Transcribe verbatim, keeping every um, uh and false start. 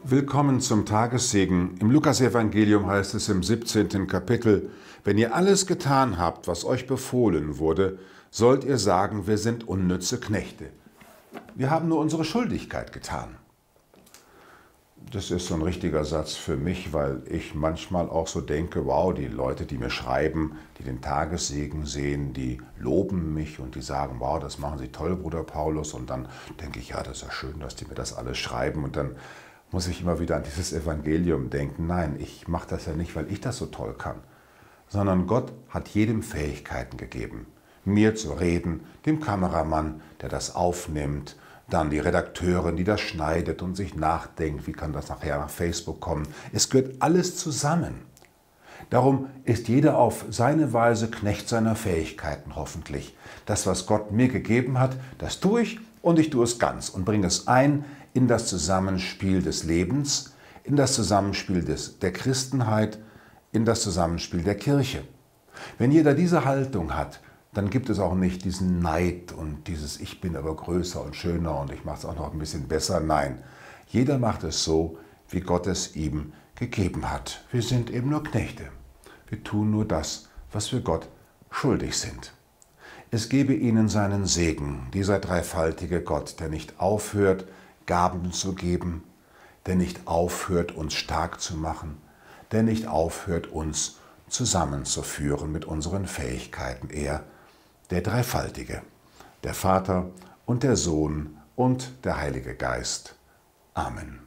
Willkommen zum Tagessegen. Im Lukasevangelium heißt es im siebzehnten Kapitel, wenn ihr alles getan habt, was euch befohlen wurde, sollt ihr sagen, wir sind unnütze Knechte. Wir haben nur unsere Schuldigkeit getan. Das ist so ein richtiger Satz für mich, weil ich manchmal auch so denke, wow, die Leute, die mir schreiben, die den Tagessegen sehen, die loben mich und die sagen, wow, das machen Sie toll, Bruder Paulus. Und dann denke ich, ja, das ist ja schön, dass die mir das alles schreiben. Und dann muss ich immer wieder an dieses Evangelium denken. Nein, ich mache das ja nicht, weil ich das so toll kann, sondern Gott hat jedem Fähigkeiten gegeben. Mir zu reden, dem Kameramann, der das aufnimmt, dann die Redakteurin, die das schneidet und sich nachdenkt, wie kann das nachher nach Facebook kommen. Es gehört alles zusammen. Darum ist jeder auf seine Weise Knecht seiner Fähigkeiten hoffentlich. Das, was Gott mir gegeben hat, das tue ich und ich tue es ganz und bringe es ein in das Zusammenspiel des Lebens, in das Zusammenspiel des, der Christenheit, in das Zusammenspiel der Kirche. Wenn jeder diese Haltung hat, dann gibt es auch nicht diesen Neid und dieses Ich bin aber größer und schöner und ich mache es auch noch ein bisschen besser. Nein, jeder macht es so, wie Gott es ihm gegeben hat. Wir sind eben nur Knechte. Wir tun nur das, was wir Gott schuldig sind. Es gebe ihnen seinen Segen, dieser dreifaltige Gott, der nicht aufhört, Gaben zu geben, der nicht aufhört, uns stark zu machen, der nicht aufhört, uns zusammenzuführen mit unseren Fähigkeiten. Er, der Dreifaltige, der Vater und der Sohn und der Heilige Geist. Amen.